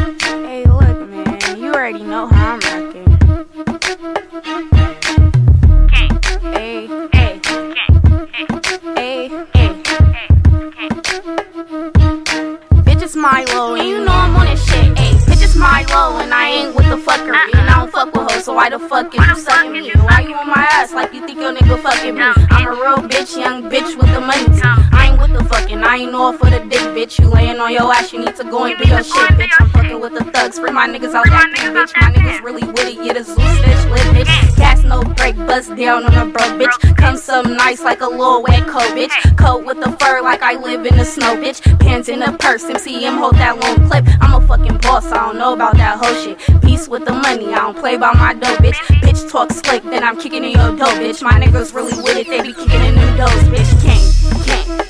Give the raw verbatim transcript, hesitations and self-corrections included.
Hey, look, man, you already know how I'm rocking. Hey, hey, hey, hey. Bitch, it's MyyLo, and you know I'm on that shit. Hey, bitch, it's MyyLo, and I ain't with the fuckery, and I don't fuck with her, so why the fuck is you sucking me? Why you on my ass like you think your nigga fucking me? I'm a real bitch, young bitch with the money too. I ain't with the fucking, I ain't all for the dick, bitch. You laying on your ass, you need to go and do your shit, bitch. I'm fucking with the thugs, free my niggas out that thing, bitch. My niggas really with it, yeah, the zoo stitch lit, bitch. Cats no break, bust down on a broke, bitch. Come some nice like a little wet coat, bitch. Coat with the fur like I live in the snow, bitch. Pants in the purse, M C M hold that long clip. I'm a fucking boss, I don't know about that whole shit. Peace with the money, I don't play by my dough, bitch. Bitch talk slick, then I'm kicking in your dough, bitch. My niggas really with it, they be kicking in them doughs, bitch. Can't, can't.